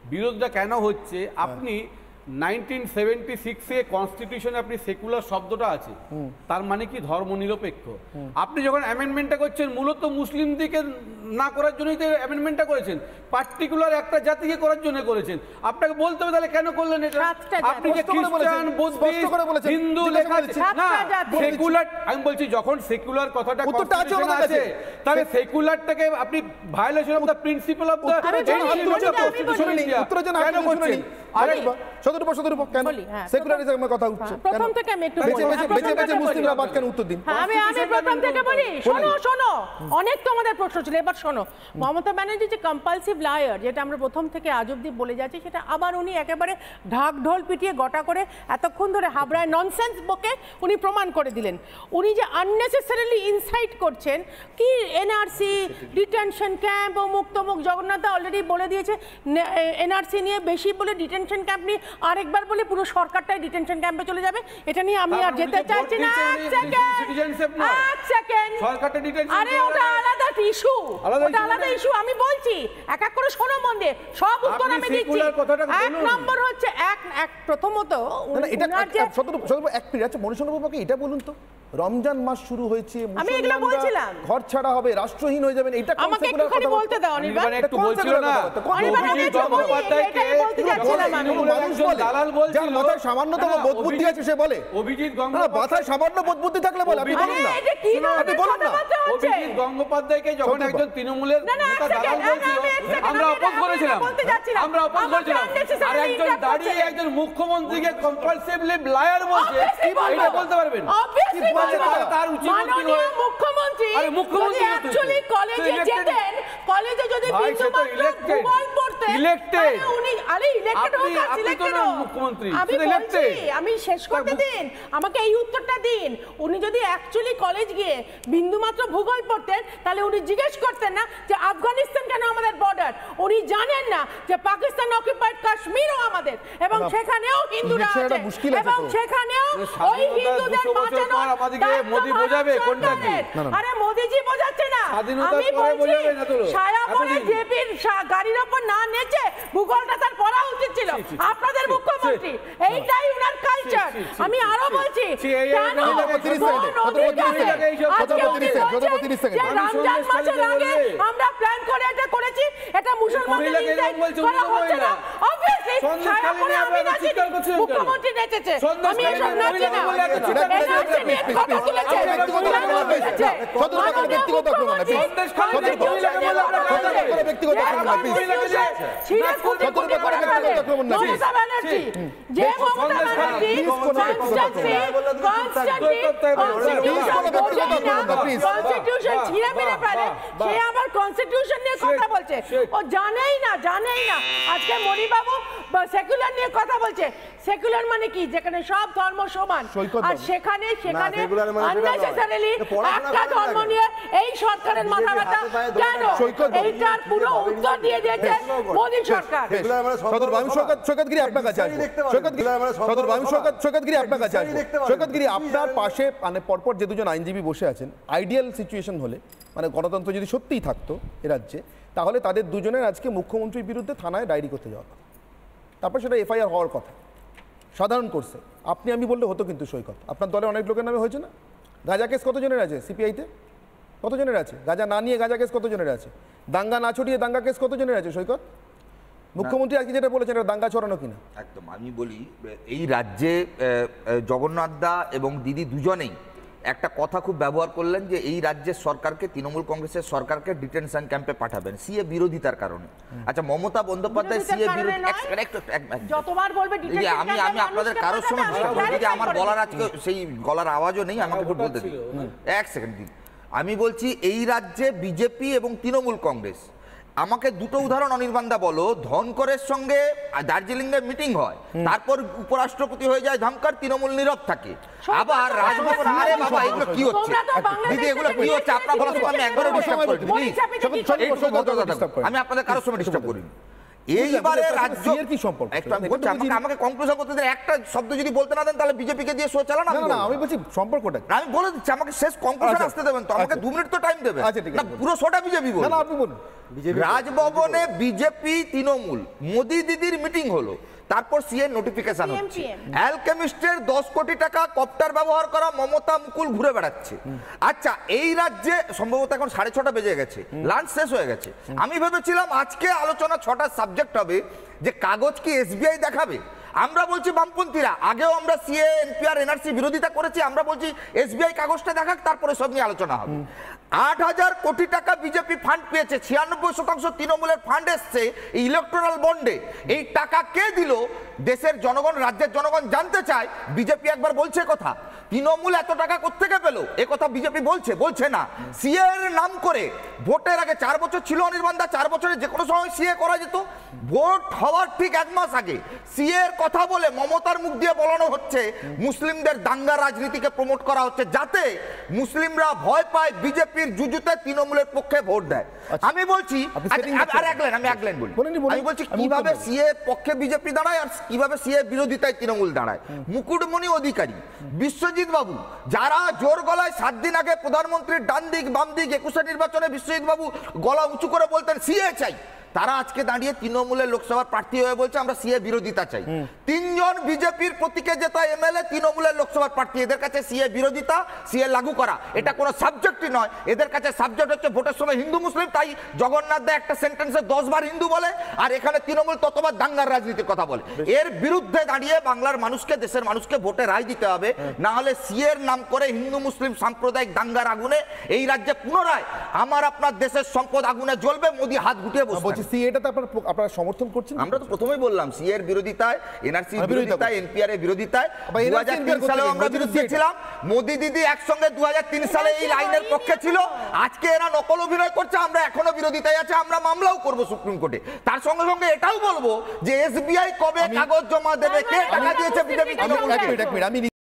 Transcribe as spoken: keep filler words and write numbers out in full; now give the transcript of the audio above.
বিরোধটা কেন হচ্ছে, আপনি নাইনটিন সেভেন্টি সিক্সে কনস্টিটিউশনে আপনি সেকুলার শব্দটা আছে, তার মানে কি ধর্মনিরপেক্ষ। আপনি যখন অ্যামেন্ডমেন্টটা করছেন মূলত মুসলিমদেরকে না করার জন্যই তো অ্যামেন্ডমেন্টটা করেছেন, পার্টিকুলার একটা জাতিকে করার জন্য করেছেন। আপনাকে বলতে হবে তাহলে কেন করলেন এটা? আপনি যে খ্রিস্টান, বুদ্ধিস্ট, হিন্দু লেখা আছে না, সেকুলার, আমি বলছি যখন সেকুলার কথাটা কনস্টিটিউশনে আছে তাহলে সেকুলারটাকে আপনি violation of the principal of the constitution India কেন করছেন? আরে সদরূপ সদরূপ কেন সেকুলারিজমের কথা উঠছে? প্রথম থেকে আমি একটু বেঁচে বেঁচে বেঁচে বেঁচে মুসলিমরা বাদ কেন? উত্তর দিন। আমি আমি প্রথম থেকে বলি, শোনো শোনো, অনেক তো আমাদের প্রশ্ন ছিল, এবার শোনো। মমতা ব্যানার্জি যে কম্পালসিভ লায়ার, যেটা আমরা প্রথম থেকে আজ অব্দি বলে যাচ্ছি, সেটা আবার উনি একেবারে ঢাক ঢোল পিটিয়ে গোটা করে এতক্ষণ ধরে হাবড়ায় ননসেন্স বকে উনি প্রমাণ করে দিলেন। উনি যে আননেসেসারিলি ইনসাইট করছেন কি এনআরসি, ডিটেনশন ক্যাম্প ও মুক্তমুখ, জগন্নাথ অলরেডি বলে দিয়েছে এনআরসি নিয়ে বেশি বলে ডিটেনশন ক্যাম্প নিয়ে আরেকবার বলে পুরো সরকারটাই ডিটেনশন ক্যাম্পে চলে যাবে। এটা নিয়ে আমি আর যেতে চাইছি না। এক সেকেন্ড এক সেকেন্ড সরকারটা ডিটেনশন, আরে ওটা আলাদা ইস্যু, ওটা আলাদা ইস্যু। আমি বলছি এক এক করে শোনো মন দিয়ে, সব উত্তর আমি দিচ্ছি। এক নম্বর হচ্ছে এক এক প্রথমত এটা সদরূপ সদরূপ এক মিনিট। আচ্ছা মনীষচন্দ্র বাবুকে এটা বলুন তো, রমজান মাস শুরু হয়েছে, আমি এগুলো বলছিলাম, ঘর ছাড়া হবে, রাষ্ট্রহীন হয়ে যাবেন, এটা কোন সেকুলার কথা বলতে দাও? অনির্বাণ একটু বলছিল না, অভিজিৎ গঙ্গোপাধ্যায়কে দালাল বলছিল, যার মাথায় সামান্যতম বোধ বুদ্ধি আছে সে বলে। অভিজিৎ গঙ্গোপাধ্যায় মাথায় সামান্য বোধ বুদ্ধি থাকলে বলে, আপনি বলুন না, আপনি বলুন না। অভিজিৎ গঙ্গোপাধ্যায়কে যখন একজন তৃণমূলের নেতা দালাল বলছিল, আমরা অপোজ করেছিলাম, আমরা অপোজ করেছিলাম। আর একজন দাঁড়িয়ে একজন মুখ্যমন্ত্রীকে কম্পালসিভলি লায়ার বলছে, এটা বলতে পারবেন? তার উচিত মুখ্যমন্ত্রী মুখ্যমন্ত্রী অ্যাকচুয়ালি কলেজে যেতেন, কলেজে যদি বিন্দুমাত্র ভূগোল পড়তেন, ইলেক্টেড উনি, আরে ইলেক্টেড হোক আর সিলেক্টেড হোক, মুখ্যমন্ত্রী আমি বলছি, আমি শেষ করতে দিন, আমাকে এই উত্তরটা দিন। উনি যদি অ্যাকচুয়ালি কলেজ গিয়ে বিন্দুমাত্র ভূগোল পড়তেন তাহলে উনি জিজ্ঞেস করতেন না যে আফগানিস্তান কেন আমাদের বর্ডার। উনি জানেন না যে পাকিস্তান অকুপাইড কাশ্মীরও আমাদের, এবং সেখানেও হিন্দুরা আছে, এবং সেখানেও ওই হিন্দুদের বাঁচানো আমাদেরকে মোদি বোঝাবে কোনটা কি? আরে মোদিজি বোঝাচ্ছে না, আমি বলছি সারা পরে জেপির গাড়ির উপর না নেচে ভূগোলটা তার পড়া উচিত ছিল। আপনাদের মুখ্যমন্ত্রী এইটাই উনার কালচার। আমি আরো বলছি রমজান মাসের আগে আমরা প্ল্যান করে এটা করেছি, এটা মুসলমানদের করা হচ্ছে না। মুখ্যমন্ত্রী নেচেছে, আমি এসব নাচি না, কথা তুলেছে যে মমতা ব্যানার্জি কনস্টিটিউশন ছিঁড়ে মেরে ফেলে, সে আবার কনস্টিটিউশন নিয়ে কথা বলছে। ও জানেই না, জানেই না আজকে মণিবাবু সেকুলার নিয়ে কথা বলছে। সেকুলার মানে কি? যেখানে সব ধর্ম সমান, আর সেখানে সেখানে আননেসেসারিলি একটা ধর্ম নিয়ে এই সরকারের মাথা ব্যথা কেন? এইটার পুরো উত্তর দিয়ে দিয়েছে মোদী সরকার। সদরবাবু সৈকতগিরি আপনার কাছে আসবো, সদরবাবু সৈকতগিরি আপনার কাছে আসবো। সৈকতগিরি আপনার পাশে মানে পরপর যে দুজন আইনজীবী বসে আছেন, আইডিয়াল সিচুয়েশন হলে মানে গণতন্ত্র যদি সত্যিই থাকতো এ রাজ্যে, তাহলে তাদের দুজনের আজকে মুখ্যমন্ত্রীর বিরুদ্ধে থানায় ডায়েরি করতে যাওয়া কথা, তারপর সেটা এফআইআর হওয়ার কথা সাধারণ কোর্সে। আপনি আমি বললে হতো, কিন্তু সৈকত আপনার দলে অনেক লোকের নামে হয়েছে না? গাঁজা কেস কতজনের আছে সিপিআইতে? কতজনের আছে? গাঁজা না নিয়ে গাঁজা কেস কতজনের আছে? দাঙ্গা না ছড়িয়ে দাঙ্গা কেস কতজনের আছে? সৈকত, মুখ্যমন্ত্রী আজকে যেটা বলেছেন এটা দাঙ্গা ছড়ানো কিনা? একদম। আমি বলি এই রাজ্যে জগন্নাথ দা এবং দিদি দুজনেই একটা কথা খুব ব্যবহার করলেন যে এই রাজ্যের সরকারকে, তৃণমূল কংগ্রেসের সরকারকে ডিটেনশন ক্যাম্পে পাঠাবেন সিএ বিরোধিতার কারণে। আচ্ছা মমতা বন্দ্যোপাধ্যায় সিএ বিরোধী, যতবার বলবে আমি আমি আপনাদের কারোর সময় যদি আমার গলার আজকে সেই গলার আওয়াজও নেই, আমাকে বলতে দিন এক সেকেন্ড দিন। আমি বলছি এই রাজ্যে বিজেপি এবং তৃণমূল কংগ্রেস, আমাকে দুটো উদাহরণ অনির্বাণদা বলো। ধনকরের সঙ্গে দার্জিলিং এ মিটিং হয়, তারপর উপরাষ্ট্রপতি হয়ে যায় ধনকর, তৃণমূল নীরব থাকে। আবার রাজভবন, আরে বাবা এগুলো কি হচ্ছে দিদি, এগুলো কি হচ্ছে? আপনার বলার সময় আমি একবারও ডিস্টার্ব করিনি, প্লিজ আমি আপনাদের কারোর সময় ডিস্টার্ব করিনি। এইবারে রাজ্য এর কি সম্পর্ক? একটু আমি বলছি, আমাকে আমাকে কনক্লুশন করতে দেন, একটা শব্দ যদি বলতে না দেন তাহলে বিজেপিকে দিয়ে শো চালান। না না আমি বলছি সম্পর্কটা কি? আমি বলে দিচ্ছি, আমাকে শেষ কনক্লুশন আসতে দেবেন তো, আমাকে দু মিনিট তো টাইম দেবেন। আচ্ছা ঠিক না আছে, পুরো শোটা বিজেপি বলুন। না না আপনি বলুন। রাজভবনে বিজেপি তৃণমূল মোদি দিদির মিটিং হলো, তারপর সিএ নোটিফিকেশন হচ্ছে, অ্যালকেমিস্টের দশ কোটি টাকা কপ্টার ব্যবহার করা মমতা মুকুল ঘুরে বেড়াচ্ছে। আচ্ছা এই রাজ্যে সম্ভবত এখন সাড়ে ছটা বেজে গেছে, লাঞ্চ শেষ হয়ে গেছে। আমি ভেবেছিলাম আজকে আলোচনা ছটা সাবজেক্ট হবে, যে কাগজ কি এসবিআই দেখাবে। আমরা বলছি বামপন্থীরা, আগেও আমরা সিএ এনপিআর এনআরসি বিরোধিতা করেছি, আমরা বলছি এসবিআই কাগজটা দেখাক, তারপরে সব নিয়ে আলোচনা হবে। আট হাজার কোটি টাকা বিজেপি ফান্ড পেয়েছে, ছিয়ানব্বই শতাংশ তৃণমূলের ফান্ড এসছে ইলেকট্রাল বন্ডে। এই টাকা কে দিল দেশের জনগণ, রাজ্যের জনগণ জানতে চায়। বিজেপি একবার বলছে কথা, তৃণমূল এত টাকা কোত্থেকে পেল এ কথা বিজেপি বলছে বলছে না। সিএ এর নাম করে ভোটের আগে চার বছর ছিল অনির্বাণ দা, চার বছরে যে কোনো সময় সিএ করা যেত। ভোট হওয়ার ঠিক এক মাস আগে সিএ এর কথা বলে মমতার মুখ দিয়ে বলানো হচ্ছে মুসলিমদের দাঙ্গা রাজনীতিকে প্রমোট করা হচ্ছে, যাতে মুসলিমরা ভয় পায় বিজেপির জুজুতে তৃণমূলের পক্ষে ভোট দেয়। আমি বলছি আর এক লাইন আমি এক লাইন বলি আমি বলছি কিভাবে সিএ পক্ষে বিজেপি দাঁড়ায় আর কিভাবে সিএ বিরোধিতায় তৃণমূল দাঁড়ায়। মুকুটমণি অধিকারী, বিশ্বজিৎ বাবু, যারা জোর গলায় সাত দিন আগে প্রধানমন্ত্রীর ডান দিক বাম দিক একুশে নির্বাচনে বিশ্বজিৎ বাবু গলা উঁচু করে বলতেন সিএ চাই, তারা আজকে দাঁড়িয়ে তৃণমূলের লোকসভার প্রার্থী হয়ে বলছে আমরা সিএ বিরোধিতা চাই। তিনজন বিজেপির প্রতীকে জেতা এমএলএ তৃণমূলের লোকসভার প্রার্থী, এদের কাছে সিএ বিরোধিতা সিএ লাগু করা এটা কোনো সাবজেক্টই নয়। এদের কাছে সাবজেক্ট হচ্ছে ভোটের সময় হিন্দু মুসলিম, তাই জগন্নাথ দা একটা সেন্টেন্সে দশ বার হিন্দু বলে, আর এখানে তৃণমূল ততবার দাঙ্গার রাজনীতির কথা বলে। এর বিরুদ্ধে দাঁড়িয়ে বাংলার মানুষকে, দেশের মানুষকে ভোটে রায় দিতে হবে, না হলে সিএ এর নাম করে হিন্দু মুসলিম সাম্প্রদায়িক দাঙ্গার আগুনে এই রাজ্যে পুনরায় আমার আপনার দেশের সম্পদ আগুনে জ্বলবে, মোদি হাত গুটিয়ে বসবে। সিএটাতে আপনারা সমর্থন করছেন? আমরা তো প্রথমেই বললাম সিএ এর বিরোধিতায়, এনআরসি বিরোধিতায়, এনপিআর এর বিরোধিতায়। দু হাজার তিন সালেও আমরা বিরোধী ছিলাম, মোদি দিদি একসঙ্গে দু হাজার তিন সালে এই লাইনের পক্ষে ছিল। আজকে এরা নকল অভিনয় করছে, আমরা এখনো বিরোধিতায় আছে, আমরা মামলাও করব সুপ্রিম কোর্টে। তার সঙ্গে সঙ্গে এটাও বলবো যে এসবিআই কবে কাগজ জমা দেবে, কে টাকা দিয়েছে বিজেপি। আমি